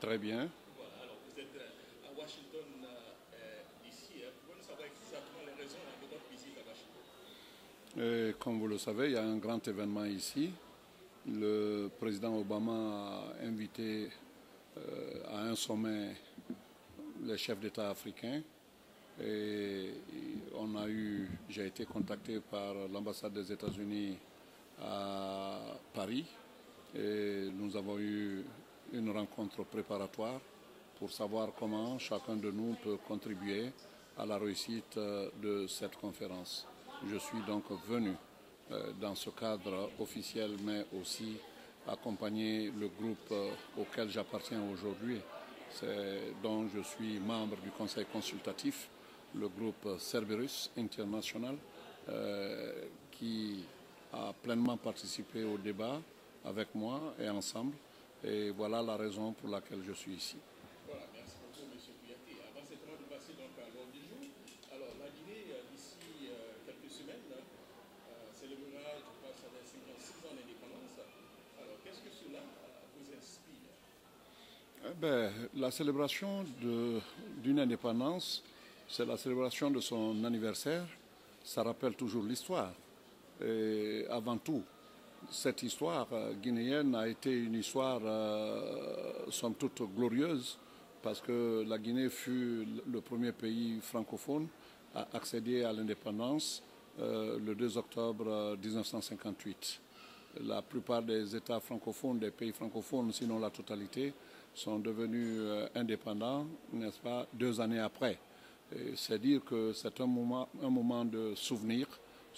Très bien. Voilà, alors vous êtes à Washington d'ici. Pouvez-nous savoir exactement les raisons de votre visite à Washington? Comme vous le savez, il y a un grand événement ici. Le président Obama a invité à un sommet les chefs d'État africains. Et j'ai été contacté par l'ambassade des États-Unis à Paris. Et nous avons eu une rencontre préparatoire pour savoir comment chacun de nous peut contribuer à la réussite de cette conférence. Je suis donc venu dans ce cadre officiel, mais aussi accompagner le groupe auquel j'appartiens aujourd'hui, dont je suis membre du conseil consultatif, le groupe Cerberus International, qui a pleinement participé au débat avec moi et ensemble. Et voilà la raison pour laquelle je suis ici. Voilà, merci beaucoup, M. Kouyaté. Avant certainement de passer donc à l'ordre du jour, alors la Guinée, d'ici quelques semaines, célébrera, je pense, les 56 ans d'indépendance. Alors, qu'est-ce que cela vous inspire? La célébration d'une indépendance, c'est la célébration de son anniversaire. Ça rappelle toujours l'histoire. Et avant tout, cette histoire guinéenne a été une histoire, somme toute, glorieuse, parce que la Guinée fut le premier pays francophone à accéder à l'indépendance le 2 octobre 1958. La plupart des États francophones, des pays francophones, sinon la totalité, sont devenus indépendants, n'est-ce pas, 2 années après. C'est dire que c'est un moment de souvenir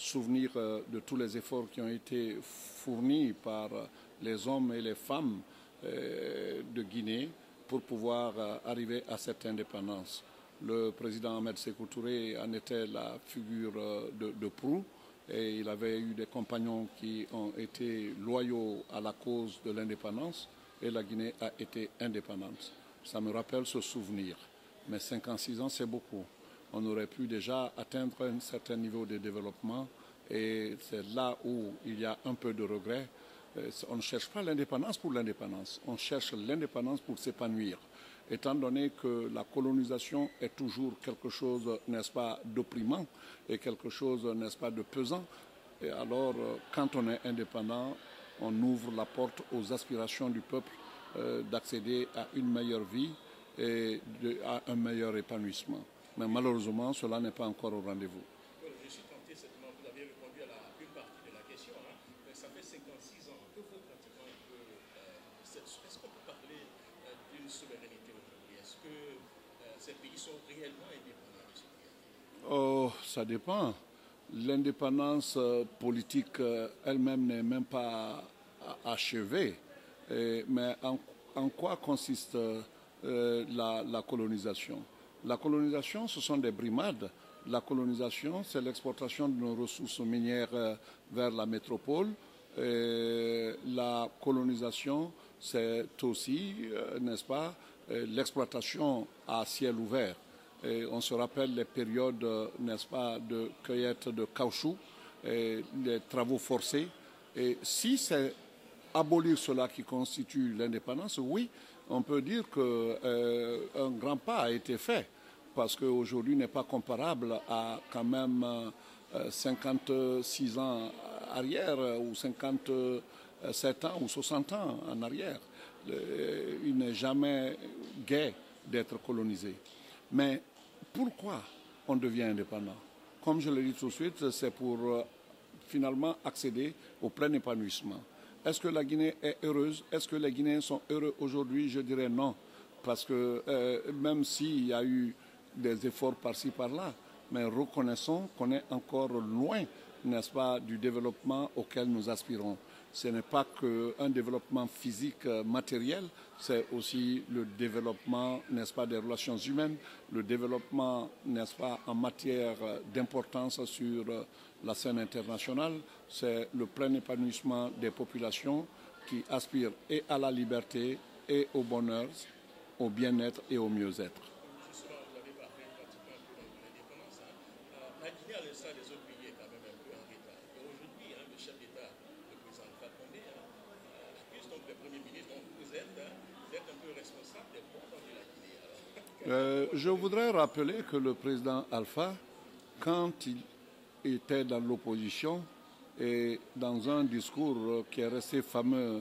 de tous les efforts qui ont été fournis par les hommes et les femmes de Guinée pour pouvoir arriver à cette indépendance. Le président Ahmed Sékou Touré en était la figure de proue et il avait eu des compagnons qui ont été loyaux à la cause de l'indépendance et la Guinée a été indépendante. Ça me rappelle ce souvenir. Mais 56 ans, c'est beaucoup. On aurait pu déjà atteindre un certain niveau de développement et c'est là où il y a un peu de regret. On ne cherche pas l'indépendance pour l'indépendance, on cherche l'indépendance pour s'épanouir. Étant donné que la colonisation est toujours quelque chose, n'est-ce pas, d'opprimant et quelque chose, n'est-ce pas, de pesant, et alors quand on est indépendant, on ouvre la porte aux aspirations du peuple d'accéder à une meilleure vie et à un meilleur épanouissement. Mais malheureusement, cela n'est pas encore au rendez-vous. Je suis tenté, certainement, vous avez répondu à une partie de la question, mais ça fait 56 ans que vous pratiquement un peu. Est-ce qu'on peut parler d'une souveraineté aujourd'hui? Est-ce que ces pays sont réellement indépendants de ce pays? Oh, ça dépend. L'indépendance politique elle-même n'est même pas achevée. Mais en quoi consiste la colonisation? La colonisation, ce sont des brimades. La colonisation, c'est l'exportation de nos ressources minières vers la métropole. La colonisation, c'est aussi, n'est-ce pas, l'exploitation à ciel ouvert. Et on se rappelle les périodes, n'est-ce pas, de cueillette de caoutchouc, et les travaux forcés. Et si c'est abolir cela qui constitue l'indépendance, oui, on peut dire qu'un grand pas a été fait, parce qu'aujourd'hui n'est pas comparable à quand même 56 ans arrière ou 57 ans ou 60 ans en arrière. Il n'est jamais gai d'être colonisé. Mais pourquoi on devient indépendant? Comme je l'ai dit tout de suite, c'est pour finalement accéder au plein épanouissement. Est-ce que la Guinée est heureuse? Est-ce que les Guinéens sont heureux aujourd'hui? Je dirais non. Parce que même s'il y a eu des efforts par-ci, par-là, mais reconnaissons qu'on est encore loin, n'est-ce pas, du développement auquel nous aspirons. Ce n'est pas qu'un développement physique matériel, c'est aussi le développement, n'est-ce pas, des relations humaines, le développement, n'est-ce pas, en matière d'importance sur la scène internationale, c'est le plein épanouissement des populations qui aspirent et à la liberté et au bonheur, au bien-être et au mieux-être. Justement, vous avez parlé pratiquement un peu de l'indépendance. La Guinée, à l'instar des autres pays, est quand même un peu en retard. Et aujourd'hui, le chef d'État, le président Alpha Condé, accuse donc le Premier ministre, donc vous êtes vous êtes un peu responsable des bons dans de la Guinée. Je voudrais rappeler que le président Alpha, quand il était dans l'opposition et dans un discours qui est resté fameux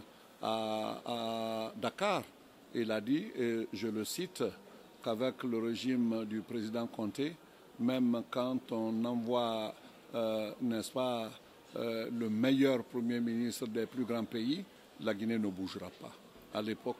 à Dakar, il a dit, et je le cite, qu'avec le régime du président Conté, même quand on envoie, n'est-ce pas, le meilleur Premier ministre des plus grands pays, la Guinée ne bougera pas. À l'époque,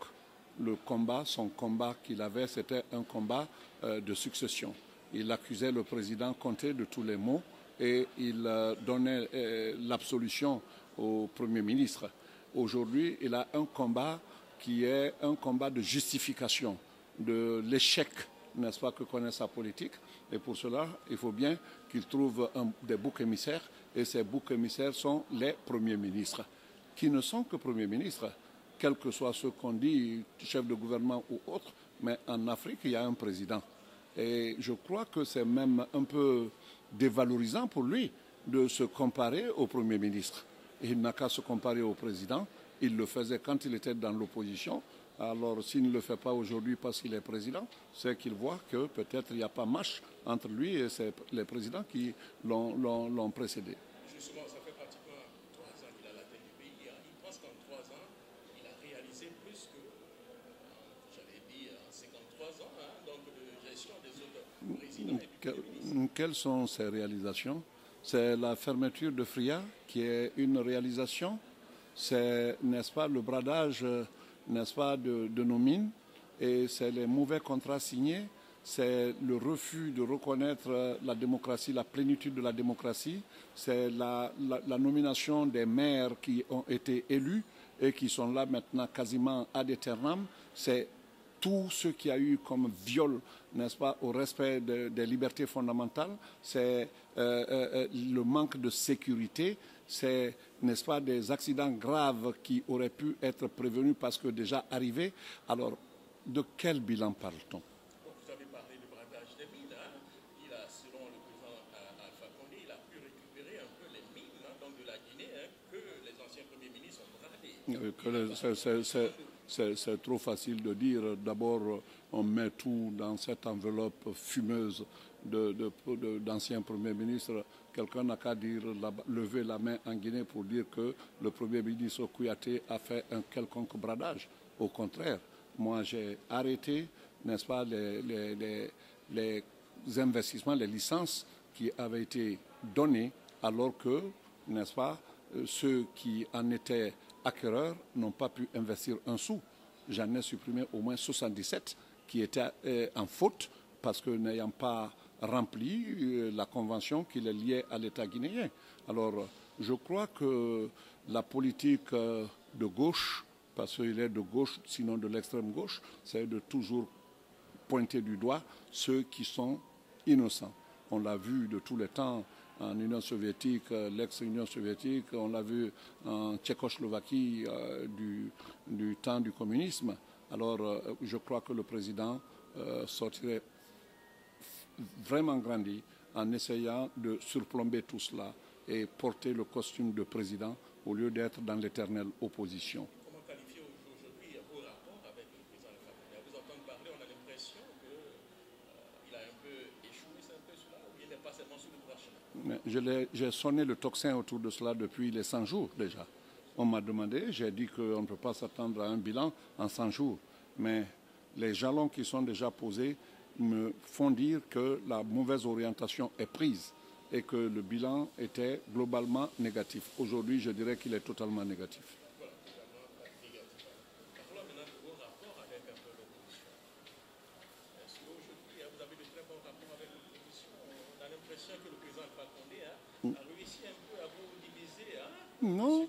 son combat qu'il avait, c'était un combat de succession. Il accusait le président Conté de tous les maux et il donnait l'absolution au Premier ministre. Aujourd'hui, il a un combat qui est un combat de justification de l'échec, n'est-ce pas, que connaît sa politique. Et pour cela, il faut bien qu'il trouve des boucs émissaires. Et ces boucs émissaires sont les premiers ministres, qui ne sont que premiers ministres, quel que soit ce qu'on dit, chef de gouvernement ou autre. Mais en Afrique, il y a un président. Et je crois que c'est même un peu dévalorisant pour lui de se comparer au Premier ministre. Il n'a qu'à se comparer au président. Il le faisait quand il était dans l'opposition. Alors, s'il ne le fait pas aujourd'hui parce qu'il est président, c'est qu'il voit que peut-être il n'y a pas match entre lui et les présidents qui l'ont précédé. Justement, ça fait pratiquement 3 ans qu'il a la tête du pays. Il pense qu'en 3 ans, il a réalisé plus que, j'allais dire, 53 ans donc de gestion des autres présidents et du ministre. Quelles sont ces réalisations? C'est la fermeture de Fria qui est une réalisation. C'est, n'est-ce pas, le bradage, n'est-ce pas, de nos mines, et c'est les mauvais contrats signés, c'est le refus de reconnaître la démocratie, la plénitude de la démocratie, c'est la nomination des maires qui ont été élus et qui sont là maintenant quasiment ad aeternam, c'est tout ce qu'il y a eu comme viol, n'est-ce pas, au respect des libertés fondamentales, c'est le manque de sécurité, c'est, n'est-ce pas, des accidents graves qui auraient pu être prévenus parce que déjà arrivés. Alors, de quel bilan parle-t-on? Vous avez parlé du bradage des mines. Il a, selon le président Alpha Condé, il a pu récupérer un peu les mines donc de la Guinée que les anciens premiers ministres ont bradées. C'est trop facile de dire. D'abord, on met tout dans cette enveloppe fumeuse d'anciens premiers ministres. Quelqu'un n'a qu'à dire, lever la main en Guinée pour dire que le premier ministre Kouyaté a fait un quelconque bradage. Au contraire, moi j'ai arrêté, n'est-ce pas, les investissements, les licences qui avaient été données alors que, n'est-ce pas, ceux qui en étaient acquéreurs n'ont pas pu investir un sou. J'en ai supprimé au moins 77 qui étaient en faute parce que n'ayant pas rempli la convention qui les liait à l'État guinéen. Alors, je crois que la politique de gauche, parce qu'il est de gauche, sinon de l'extrême gauche, c'est de toujours pointer du doigt ceux qui sont innocents. On l'a vu de tous les temps en Union soviétique, l'ex-Union soviétique, on l'a vu en Tchécoslovaquie du temps du communisme. Alors, je crois que le président sortirait vraiment grandi en essayant de surplomber tout cela et porter le costume de président au lieu d'être dans l'éternelle opposition. Comment qualifier aujourd'hui vos rapports avec le président Alpha Condé? À vous entendre parler, on a l'impression qu'il a un peu échoué, c'est un peu cela, ou il n'est pas seulement sur le droit chemin? J'ai sonné le tocsin autour de cela depuis les 100 jours déjà. On m'a demandé, j'ai dit qu'on ne peut pas s'attendre à un bilan en 100 jours, mais les jalons qui sont déjà posés me font dire que la mauvaise orientation est prise et que le bilan était globalement négatif. Aujourd'hui, je dirais qu'il est totalement négatif. Voilà, totalement négatif. Parlons maintenant de vos rapports avec un peu l'opposition. Est-ce qu'aujourd'hui, vous avez de très bons rapports avec l'opposition? On a l'impression que le président Alpha Condé a réussi un peu à vous diviser. Non.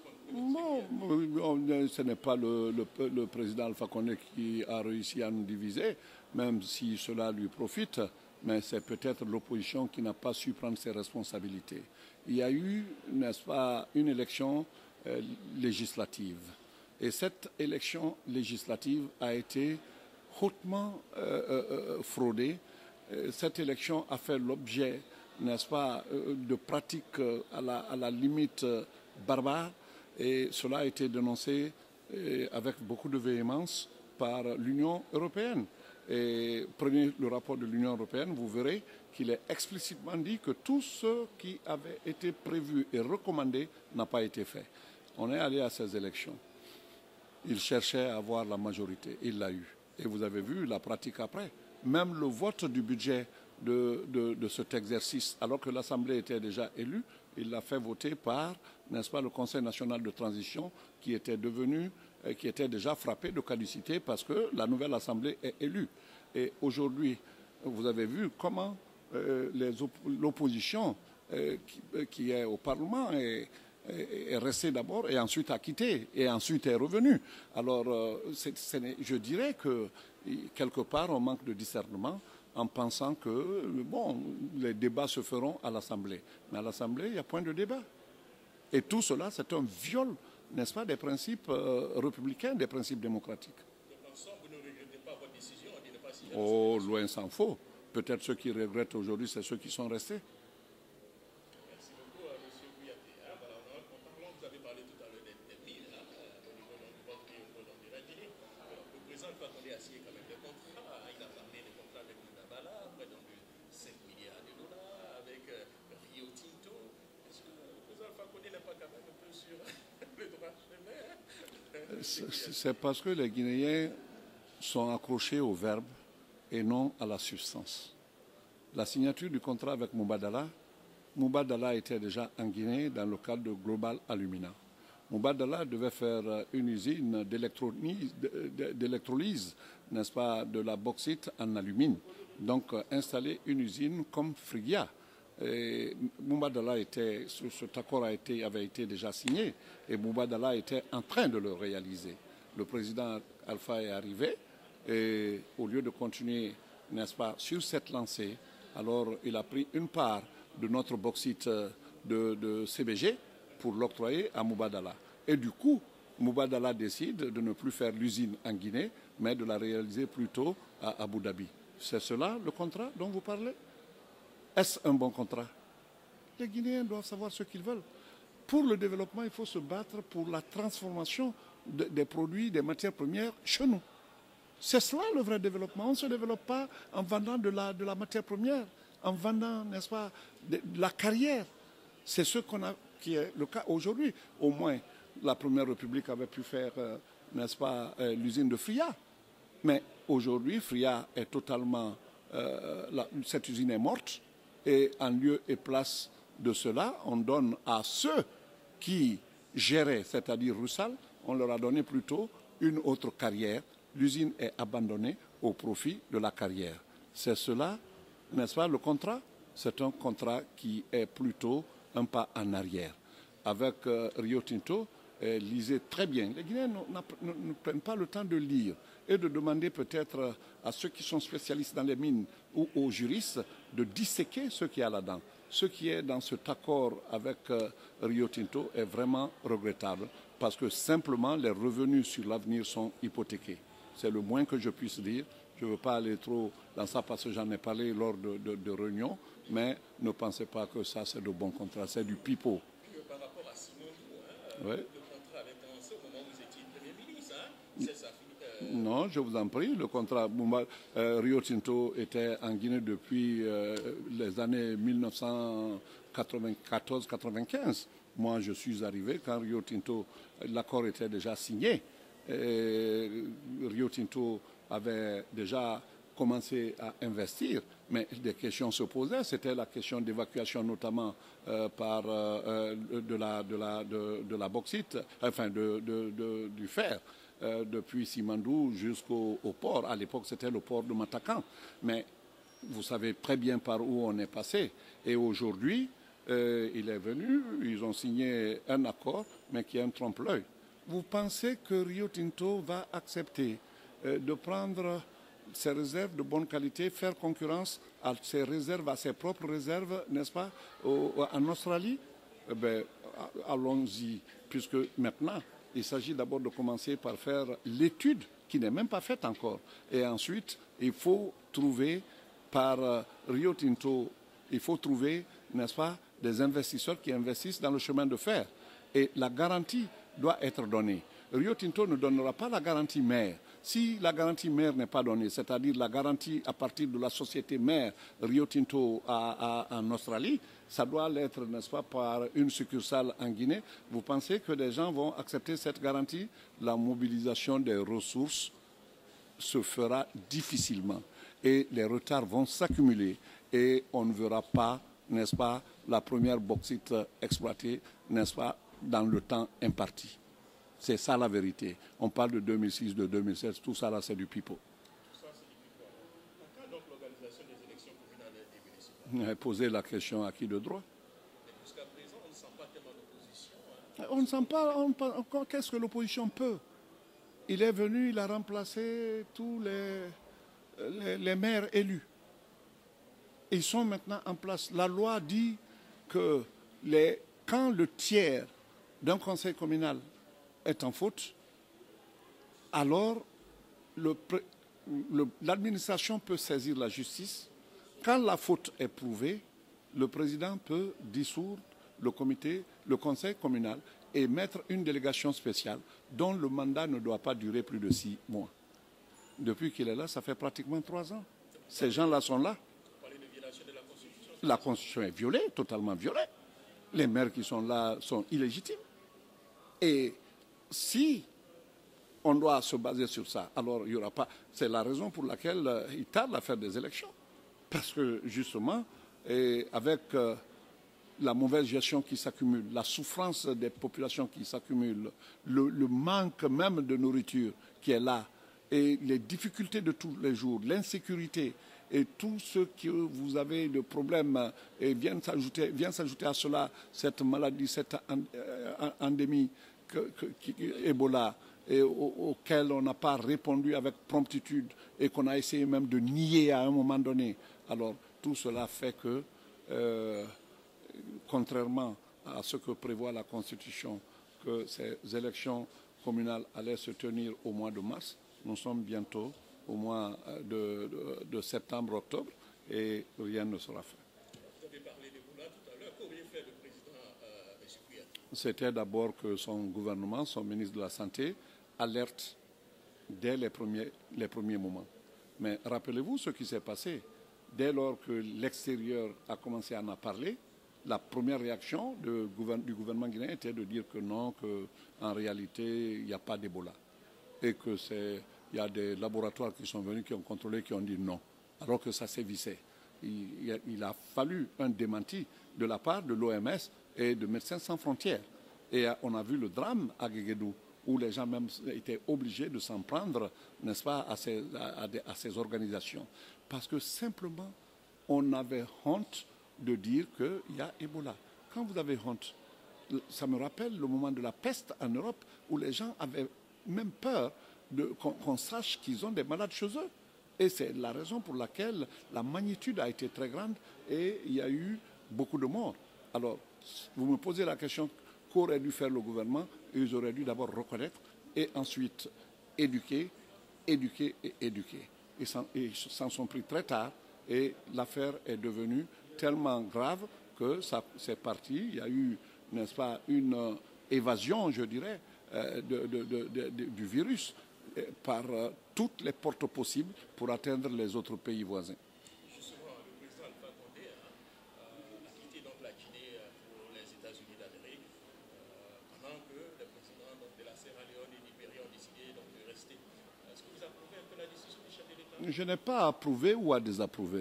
Non, ce n'est pas le président Alpha Condé qui a réussi à nous diviser, même si cela lui profite, mais c'est peut-être l'opposition qui n'a pas su prendre ses responsabilités. Il y a eu, n'est-ce pas, une élection législative. Et cette élection législative a été hautement fraudée. Cette élection a fait l'objet, n'est-ce pas, de pratiques à la limite barbare. Et cela a été dénoncé avec beaucoup de véhémence par l'Union européenne. Et prenez le rapport de l'Union européenne, vous verrez qu'il est explicitement dit que tout ce qui avait été prévu et recommandé n'a pas été fait. On est allé à ces élections. Il cherchait à avoir la majorité. Il l'a eu. Et vous avez vu la pratique après. Même le vote du budget de cet exercice, alors que l'Assemblée était déjà élue, il l'a fait voter par, n'est-ce pas, le Conseil national de transition qui était déjà frappé de caducité parce que la nouvelle Assemblée est élue. Et aujourd'hui, vous avez vu comment l'opposition qui est au Parlement est restée d'abord et ensuite a quitté et ensuite est revenue. Alors, je dirais que quelque part, on manque de discernement en pensant que, bon, les débats se feront à l'Assemblée. Mais à l'Assemblée, il n'y a point de débat. Et tout cela, c'est un viol, n'est-ce pas, des principes républicains, des principes démocratiques. Donc, ensemble, vous ne regrettez pas votre décision de ne pas signer? Oh, loin s'en faut. Peut-être ceux qui regrettent aujourd'hui, c'est ceux qui sont restés. Merci beaucoup, M. Kouyaté. Voilà, vous avez parlé tout à l'heure des mines au niveau du le président Fakonde a signé quand même des contrats. Il a parlé des contrats avec Mubadala, près de 5 milliards de dollars, avec Rio Tinto. Est-ce que le président Fakonde n'est pas quand même un peu sur le droit chemin? C'est parce que les Guinéens sont accrochés au verbe et non à la substance. La signature du contrat avec Mubadala était déjà en Guinée dans le cadre de Global Alumina. Mubadala devait faire une usine d'électrolyse, n'est-ce pas, de la bauxite en alumine. Donc installer une usine comme Frigia. Mubadala cet accord avait été déjà signé et Mubadala était en train de le réaliser. Le président Alpha est arrivé et au lieu de continuer, n'est-ce pas, sur cette lancée, alors il a pris une part de notre bauxite de CBG pour l'octroyer à Mubadala. Et du coup, Mubadala décide de ne plus faire l'usine en Guinée, mais de la réaliser plutôt à Abu Dhabi. C'est cela le contrat dont vous parlez? Est-ce un bon contrat? Les Guinéens doivent savoir ce qu'ils veulent. Pour le développement, il faut se battre pour la transformation des produits, des matières premières chez nous. C'est cela le vrai développement. On ne se développe pas en vendant de la matière première, en vendant, n'est-ce pas, de la carrière. C'est ce qui est le cas aujourd'hui. Au moins, la Première République avait pu faire, n'est-ce pas, l'usine de Fria. Mais aujourd'hui, Fria est totalement... cette usine est morte. Et en lieu et place de cela, on donne à ceux qui géraient, c'est-à-dire Russal, on leur a donné plutôt une autre carrière. L'usine est abandonnée au profit de la carrière. C'est cela, n'est-ce pas, le contrat? C'est un contrat qui est plutôt un pas en arrière. Avec Rio Tinto, lisez très bien. Les Guinéens ne prennent pas le temps de lire et de demander peut-être à ceux qui sont spécialistes dans les mines ou aux juristes de disséquer ce qu'il y a là-dedans. Ce qui est dans cet accord avec Rio Tinto est vraiment regrettable parce que simplement les revenus sur l'avenir sont hypothéqués. C'est le moins que je puisse dire. Je ne veux pas aller trop dans ça parce que j'en ai parlé lors de réunions, mais ne pensez pas que ça c'est de bons contrats, c'est du pipeau. Par rapport à Simondou, Ouais. le contrat avait commencé au moment où vous étiez Premier ministre. C'est ça. Non, je vous en prie. Le contrat Rio Tinto était en Guinée depuis les années 1994-95. Moi, je suis arrivé quand Rio Tinto, l'accord était déjà signé. Rio Tinto avait déjà commencé à investir, mais des questions se posaient. C'était la question d'évacuation notamment par de la bauxite, enfin du fer. Depuis Simandou jusqu'au port. À l'époque, c'était le port de Matakan. Mais vous savez très bien par où on est passé. Et aujourd'hui, il est venu, ils ont signé un accord, mais qui est un trompe-l'œil. Vous pensez que Rio Tinto va accepter de prendre ses réserves de bonne qualité, faire concurrence à ses réserves, à ses propres réserves, n'est-ce pas, en Australie? Allons-y, puisque maintenant, il s'agit d'abord de commencer par faire l'étude qui n'est même pas faite encore. Et ensuite, il faut trouver par Rio Tinto, il faut trouver, n'est-ce pas, des investisseurs qui investissent dans le chemin de fer. Et la garantie doit être donnée. Rio Tinto ne donnera pas la garantie mère. Si la garantie mère n'est pas donnée, c'est-à-dire la garantie à partir de la société mère Rio Tinto en Australie, ça doit l'être, n'est-ce pas, par une succursale en Guinée. Vous pensez que des gens vont accepter cette garantie? La mobilisation des ressources se fera difficilement et les retards vont s'accumuler et on ne verra pas, n'est-ce pas, la première bauxite exploitée, n'est-ce pas, dans le temps imparti. C'est ça la vérité. On parle de 2006, de 2007, tout ça là c'est du pipeau. Tout ça, c'est du pipeau. En cas donc l'organisation des élections communales et municipales. Poser la question à qui de droit? Mais jusqu'à présent, on ne sent pas tellement d'opposition. On ne sent pas, qu'est-ce que l'opposition peut? Il est venu, il a remplacé tous les maires élus. Ils sont maintenant en place. La loi dit que quand le tiers d'un conseil communal est en faute, alors l'administration peut saisir la justice. Quand la faute est prouvée, le président peut dissoudre le comité, le conseil communal et mettre une délégation spéciale dont le mandat ne doit pas durer plus de 6 mois. Depuis qu'il est là, ça fait pratiquement 3 ans. Ces gens-là sont là. Vous parlez de violation de la Constitution. La Constitution est violée, totalement violée. Les maires qui sont là sont illégitimes. Et si on doit se baser sur ça, alors il n'y aura pas... C'est la raison pour laquelle il tarde à faire des élections. Parce que justement, avec la mauvaise gestion qui s'accumule, la souffrance des populations qui s'accumulent, le manque même de nourriture qui est là, et les difficultés de tous les jours, l'insécurité et tout ce que vous avez de problèmes et vient s'ajouter à cela cette maladie, cette endémie Ebola, et auquel on n'a pas répondu avec promptitude et qu'on a essayé même de nier à un moment donné. Alors tout cela fait que, contrairement à ce que prévoit la Constitution, que ces élections communales allaient se tenir au mois de mars, nous sommes bientôt au mois de septembre-octobre et rien ne sera fait. Vous avez parlé d'Ebola tout à l'heure. Qu'aurait fait le président M. Kouyaté? C'était d'abord que son gouvernement, son ministre de la Santé, alerte dès les premiers moments. Mais rappelez-vous ce qui s'est passé. Dès lors que l'extérieur a commencé à en parler, la première réaction du gouvernement guinéen était de dire que non, qu'en réalité, il n'y a pas d'Ebola. Et qu'il y a des laboratoires qui sont venus, qui ont contrôlé, qui ont dit non, alors que ça sévissait. Il a fallu un démenti de la part de l'OMS et de Médecins sans frontières. Et on a vu le drame à Guéguédou, où les gens même étaient obligés de s'en prendre, n'est-ce pas, à ces organisations. Parce que simplement, on avait honte de dire qu'il y a Ebola. Quand vous avez honte, ça me rappelle le moment de la peste en Europe, où les gens avaient même peur qu'on sache qu'ils ont des malades chez eux. Et c'est la raison pour laquelle la magnitude a été très grande et il y a eu beaucoup de morts. Alors, vous me posez la question, qu'aurait dû faire le gouvernement? Ils auraient dû d'abord reconnaître et ensuite éduquer, éduquer et éduquer. Ils s'en sont pris très tard et l'affaire est devenue tellement grave que c'est parti. Il y a eu, n'est-ce pas, une évasion, je dirais, du virus par toutes les portes possibles pour atteindre les autres pays voisins. Justement, le président Alpha Condé a quitté donc la Guinée pour les États-Unis d'Amérique, pendant que les présidents de la Sierra Leone et du Libéria ont décidé donc de rester. Est-ce que vous approuvez un peu la décision du chef de l'État? Je n'ai pas approuvé ou à désapprouver.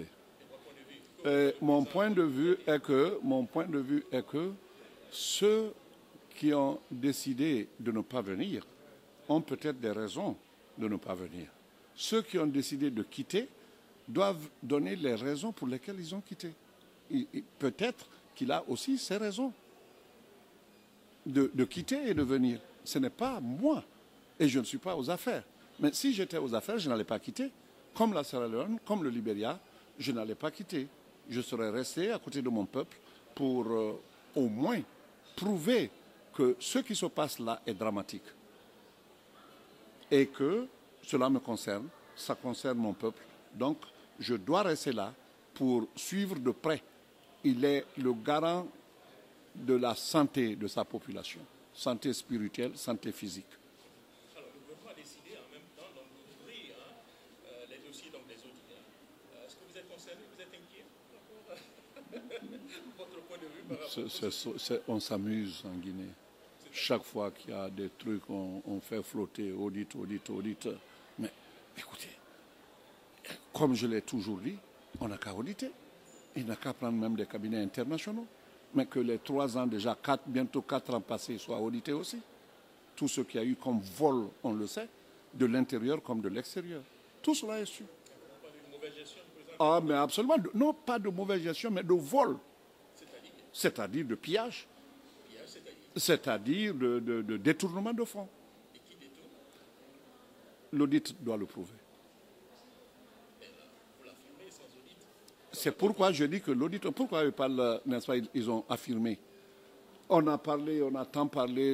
Mon point de vue est que ceux qui ont décidé de ne pas venir ont peut-être des raisons de ne pas venir. Ceux qui ont décidé de quitter doivent donner les raisons pour lesquelles ils ont quitté. Peut-être qu'il a aussi ses raisons de quitter et de venir. Ce n'est pas moi, et je ne suis pas aux affaires. Mais si j'étais aux affaires, je n'allais pas quitter. Comme la Sierra Leone, comme le Libéria, je n'allais pas quitter. Je serais resté à côté de mon peuple pour au moins prouver que ce qui se passe là est dramatique. Et que cela me concerne, ça concerne mon peuple. Donc, je dois rester là pour suivre de près. Il est le garant de la santé de sa population, santé spirituelle, santé physique. Alors, le gouvernement a décidé en même temps donc, On s'amuse en Guinée. Chaque fois qu'il y a des trucs, on fait flotter audit. Mais écoutez, comme je l'ai toujours dit, on n'a qu'à auditer. Il n'a qu'à prendre même des cabinets internationaux. Mais que les 3 ans déjà, bientôt 4 ans passés soient audités aussi. Tout ce qu'il y a eu comme vol, on le sait, de l'intérieur comme de l'extérieur. Tout cela est su. Ah, mais absolument. Non, pas de mauvaise gestion, mais de vol. C'est-à-dire de pillage. C'est-à-dire de détournement de fonds. L'audit doit le prouver. C'est pourquoi je dis que l'audit, pourquoi ils parlent, n'est-ce pas, ils ont affirmé. On a tant parlé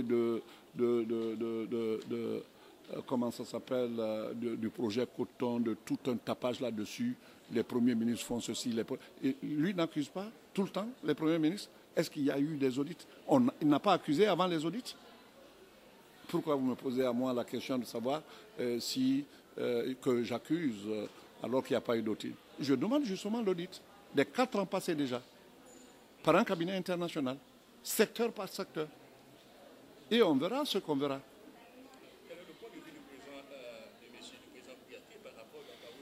comment ça s'appelle, du projet Coton, de tout un tapage là-dessus. Les premiers ministres font ceci. Et lui n'accuse pas tout le temps les premiers ministres. Est-ce qu'il y a eu des audits? Il n'a pas accusé avant les audits. Pourquoi vous me posez à moi la question de savoir que j'accuse alors qu'il n'y a pas eu d'audit? Je demande justement l'audit des 4 ans passés déjà, par un cabinet international, secteur par secteur. Et on verra ce qu'on verra. Quel est le point de vue du président Kouyaté par rapport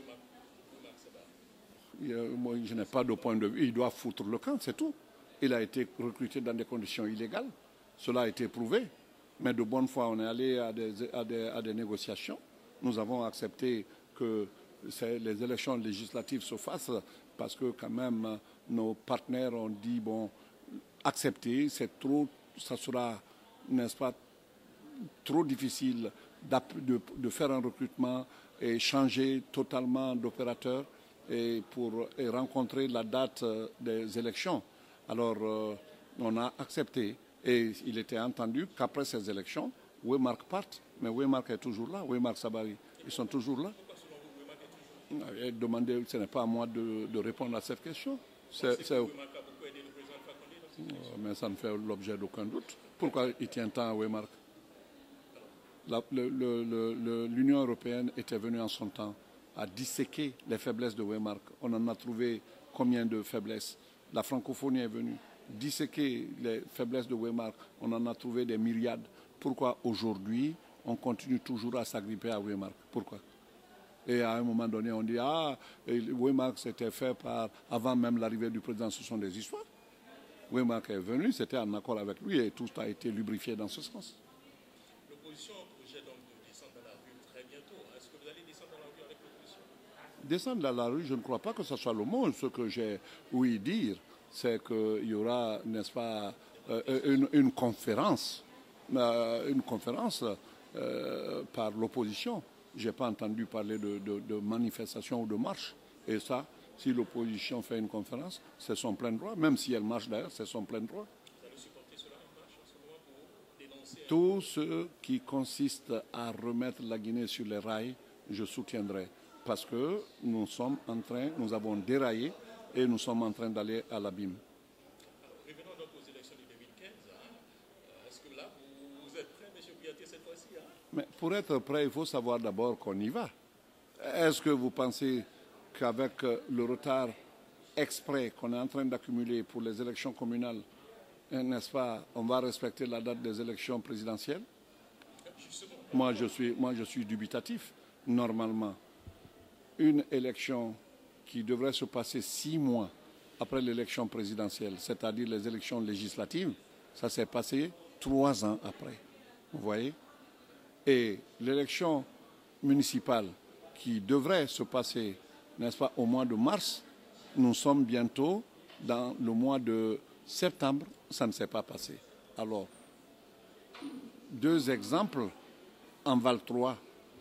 à Wimar Sabah? Moi, je n'ai pas de point de vue. Il doit foutre le camp, c'est tout. Il a été recruté dans des conditions illégales. Cela a été prouvé. Mais de bonne foi, on est allé à des négociations. Nous avons accepté que les élections législatives se fassent parce que quand même nos partenaires ont dit bon, accepter, c'est trop, ça sera, n'est-ce pas, trop difficile de faire un recrutement et changer totalement d'opérateur et rencontrer la date des élections. Alors on a accepté et il était entendu qu'après ces élections, Wimar parte, mais Wimar est toujours là, Wimar Sabari, ils sont toujours là. Demandez, ce n'est pas à moi de répondre à cette question. Mais ça ne fait l'objet d'aucun doute. Pourquoi il tient tant à Wimar? L'Union européenne était venue en son temps à disséquer les faiblesses de Wimar. On en a trouvé combien de faiblesses? La francophonie est venue disséquer les faiblesses de Wimar. On en a trouvé des myriades. Pourquoi aujourd'hui on continue toujours à s'agripper à Wimar? Pourquoi? Et à un moment donné, on dit Wimar c'était fait avant même l'arrivée du président, ce sont des histoires. Wimar est venu, c'était en accord avec lui et tout a été lubrifié dans ce sens. L'opposition projette donc de descendre dans la rue très bientôt. Est-ce que vous allez descendre dans la rue avec l'opposition? Descendre dans la rue, je ne crois pas que ce soit le mot. Ce que j'ai ouï dire, c'est qu'il y aura, n'est-ce pas, une conférence par l'opposition. Je n'ai pas entendu parler de manifestation ou de marche. Et ça, si l'opposition fait une conférence, c'est son plein droit. Même si elle marche d'ailleurs, c'est son plein droit. Vous allez supporter cela, une marche en ce moment pour dénoncer? Tout ce qui consiste à remettre la Guinée sur les rails, je soutiendrai. Parce que nous avons déraillé et nous sommes en train d'aller à l'abîme. Revenons donc aux élections de 2015. Est-ce que là, vous êtes prêt, M. Kouyaté, cette fois-ci? Mais pour être prêt, il faut savoir d'abord qu'on y va. Est-ce que vous pensez qu'avec le retard exprès qu'on est en train d'accumuler pour les élections communales, n'est-ce pas, on va respecter la date des élections présidentielles? Moi, je suis dubitatif. Normalement, une élection qui devrait se passer 6 mois après l'élection présidentielle, c'est-à-dire les élections législatives, ça s'est passé 3 ans après. Vous voyez? Et l'élection municipale qui devrait se passer, n'est-ce pas, au mois de mars, nous sommes bientôt dans le mois de septembre, ça ne s'est pas passé. Alors, 2 exemples en valent 3.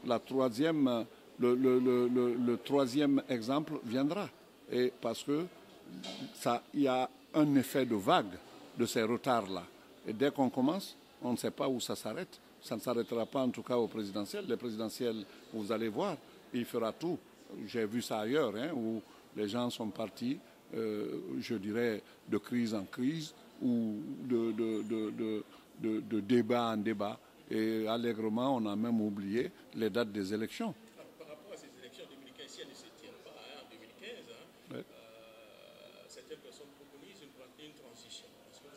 Le troisième exemple viendra. Et parce que il y a un effet de vague de ces retards-là. Et dès qu'on commence, on ne sait pas où ça s'arrête. Ça ne s'arrêtera pas en tout cas au présidentiel. Les présidentielles, vous allez voir, il fera tout. J'ai vu ça ailleurs, où les gens sont partis, je dirais, de crise en crise ou de débat en débat. Et allègrement, on a même oublié les dates des élections. Par rapport à ces élections 2015, si elles ne se tiennent pas en 2015, Ouais. certaines personnes préconisent une transition. Est-ce que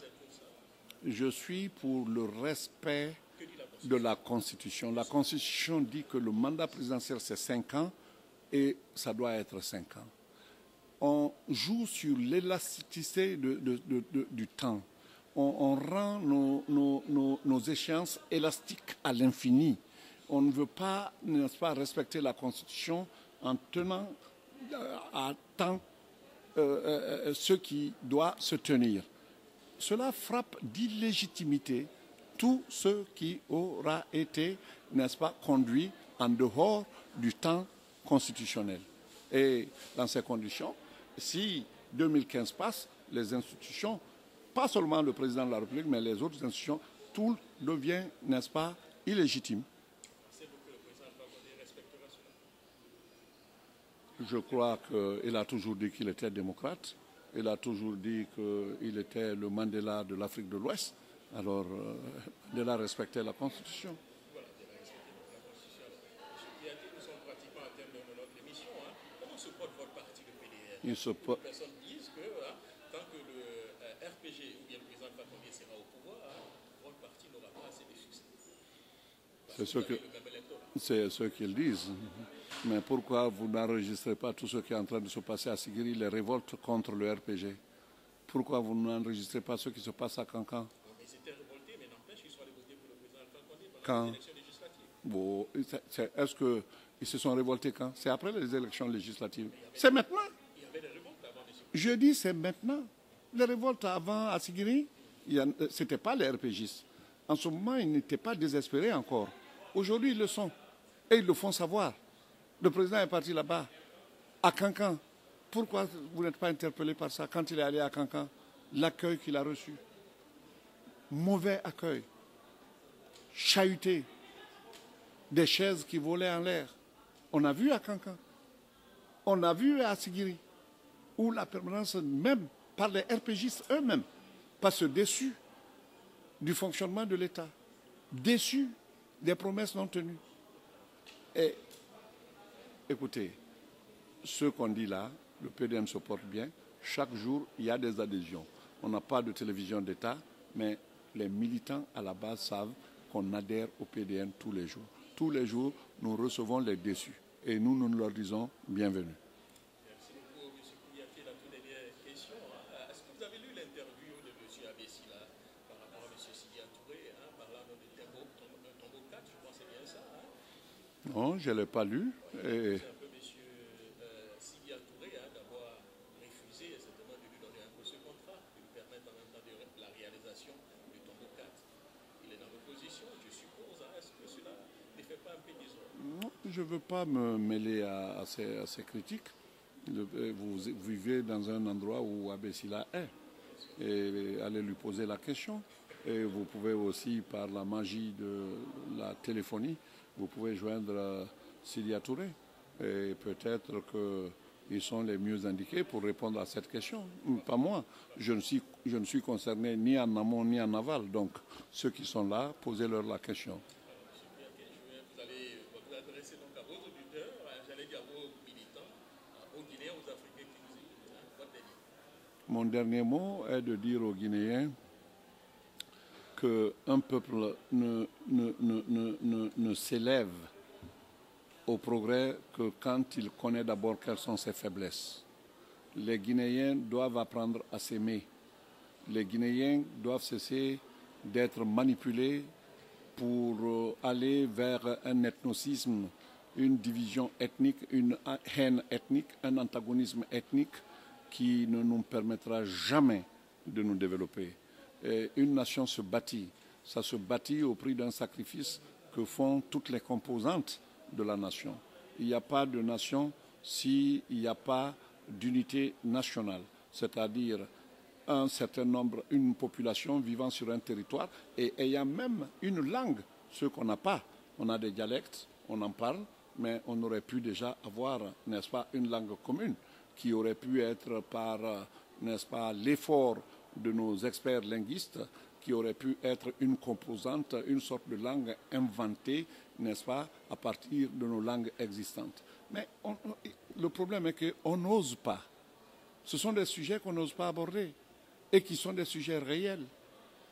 Je suis pour le respect de la Constitution. La Constitution dit que le mandat présidentiel, c'est 5 ans et ça doit être 5 ans. On joue sur l'élasticité du temps. On rend nos échéances élastiques à l'infini. On ne veut pas, n'est-ce pas, respecter la Constitution en tenant à temps ce qui doit se tenir. Cela frappe d'illégitimité tout ce qui aura été, n'est-ce pas, conduit en dehors du temps constitutionnel. Et dans ces conditions, si 2015 passe, les institutions, pas seulement le président de la République, mais les autres institutions, tout devient, n'est-ce pas, illégitime. Je crois qu'il a toujours dit qu'il était démocrate. Il a toujours dit qu'il était le Mandela de l'Afrique de l'Ouest. Alors, il a respecté la Constitution. Voilà, il a respecté la Constitution. Monsieur Kouyaté, nous sommes pratiquement à terme de notre émission. Comment se porte votre parti, le PDR? Les personnes disent que tant que le RPG ou bien le président Fakonde sera au pouvoir, votre parti n'aura pas assez de succès. C'est ce qu'ils disent. Mais pourquoi vous n'enregistrez pas tout ce qui est en train de se passer à Sigiri, les révoltes contre le RPG? Pourquoi vous n'enregistrez pas ce qui se passe à Kankan? Ils étaient révoltés, mais n'empêche qu'ils sont allés voter pour le président Fakonde pendant les élections législatives. Bon, est-ce qu'ils se sont révoltés quand? C'est après les élections législatives. C'est maintenant. Il y avait des révoltes avant. Je dis c'est maintenant. Les révoltes avant à Sigiri, ce n'était pas les RPGistes. En ce moment, ils n'étaient pas désespérés encore. Aujourd'hui, ils le sont. Et ils le font savoir. Le président est parti là-bas, à Kankan. Pourquoi vous n'êtes pas interpellé par ça? Quand il est allé à Kankan, l'accueil qu'il a reçu, mauvais accueil, chahuté, des chaises qui volaient en l'air. On a vu à Kankan, on a vu à Sigiri, où la permanence, même par les RPGistes eux-mêmes, parce déçus du fonctionnement de l'État, déçus des promesses non tenues. Et écoutez, ce qu'on dit là, le PDM se porte bien. Chaque jour, il y a des adhésions. On n'a pas de télévision d'État, mais les militants à la base savent qu'on adhère au PDM tous les jours. Tous les jours, nous recevons les déçus. Et nous leur disons bienvenue. Merci beaucoup, M. Kouyaté. La toute dernière question. Est-ce que vous avez lu l'interview de M. Abessila par rapport à M. Sidya Touré, parlant de tombeau 4, je pense que c'est bien ça. Non, je ne l'ai pas lu. Et C'est un peu M. Sidya Touré d'avoir refusé certainement de lui donner un peu ce contrat, de lui permettre en même temps de la réalisation du tombeau 4. Il est dans l'opposition, je suppose. Est-ce que cela ne fait pas un peu désordre? non, je ne veux pas me mêler à ces critiques. Vous vivez dans un endroit où Abessila est. Et allez lui poser la question. Et vous pouvez aussi, par la magie de la téléphonie, vous pouvez joindre Sidya Touré. Et peut-être qu'ils sont les mieux indiqués pour répondre à cette question. Pas moi. Je ne suis concerné ni en amont ni en aval. Donc, ceux qui sont là, posez-leur la question. Vous allez vous adresser donc à vos auditeurs, j'allais dire à vos militants, aux Guinéens, aux Africains qui nous écoutent. Votre dernier. Mon dernier mot est de dire aux Guinéens qu'un peuple ne s'élève au progrès que quand il connaît d'abord quelles sont ses faiblesses. Les Guinéens doivent apprendre à s'aimer. Les Guinéens doivent cesser d'être manipulés pour aller vers un ethnocisme, une division ethnique, une haine ethnique, un antagonisme ethnique qui ne nous permettra jamais de nous développer. Et une nation se bâtit. Ça se bâtit au prix d'un sacrifice que font toutes les composantes de la nation. Il n'y a pas de nation s'il n'y a pas d'unité nationale, c'est-à-dire un certain nombre, une population vivant sur un territoire et ayant même une langue, ce qu'on n'a pas. On a des dialectes, on en parle, mais on aurait pu déjà avoir, n'est-ce pas, une langue commune qui aurait pu être par, n'est-ce pas, l'effort de nos experts linguistes, qui aurait pu être une composante, une sorte de langue inventée, n'est-ce pas, à partir de nos langues existantes. Mais le problème est qu'on n'ose pas. Ce sont des sujets qu'on n'ose pas aborder et qui sont des sujets réels.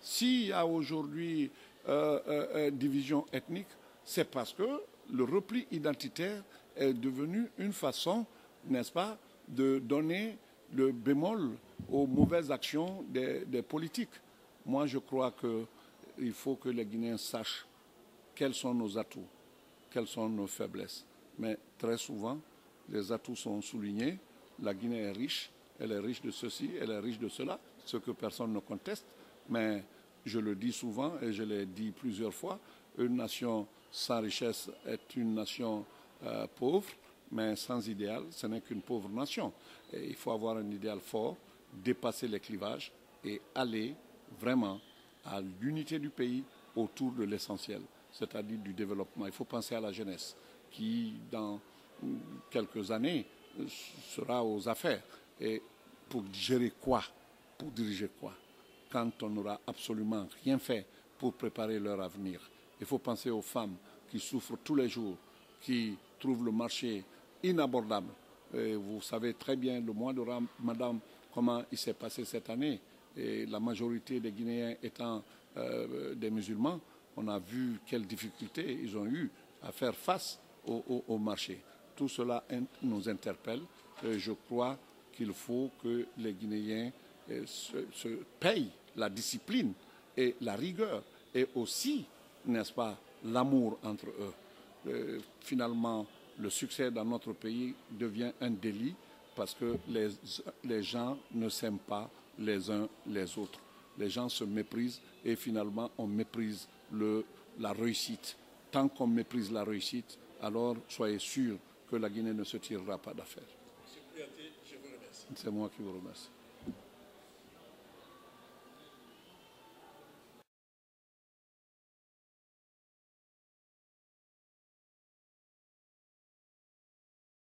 S'il y a aujourd'hui division ethnique, c'est parce que le repli identitaire est devenu une façon, n'est-ce pas, de donner le bémol aux mauvaises actions des politiques. Moi, je crois qu'il faut que les Guinéens sachent quels sont nos atouts, quelles sont nos faiblesses. Mais très souvent, les atouts sont soulignés. La Guinée est riche, elle est riche de ceci, elle est riche de cela, ce que personne ne conteste. Mais je le dis souvent et je l'ai dit plusieurs fois, une nation sans richesse est une nation pauvre, mais sans idéal, ce n'est qu'une pauvre nation. Et il faut avoir un idéal fort, dépasser les clivages et aller vraiment à l'unité du pays autour de l'essentiel, c'est-à-dire du développement. Il faut penser à la jeunesse qui, dans quelques années, sera aux affaires. Et pour gérer quoi? Pour diriger quoi? Quand on n'aura absolument rien fait pour préparer leur avenir. Il faut penser aux femmes qui souffrent tous les jours, qui trouvent le marché inabordable. Et vous savez très bien le mois de Ramadan, comment il s'est passé cette année. Et la majorité des Guinéens étant des musulmans, on a vu quelles difficultés ils ont eu à faire face au marché. Tout cela nous interpelle. Et je crois qu'il faut que les Guinéens se payent la discipline et la rigueur et aussi, n'est-ce pas, l'amour entre eux. Finalement, le succès dans notre pays devient un délit parce que les gens ne s'aiment pas les uns les autres. Les gens se méprisent et finalement on méprise la réussite. Tant qu'on méprise la réussite, alors soyez sûr que la Guinée ne se tirera pas d'affaire. Monsieur Kouyaté, je vous remercie. C'est moi qui vous remercie.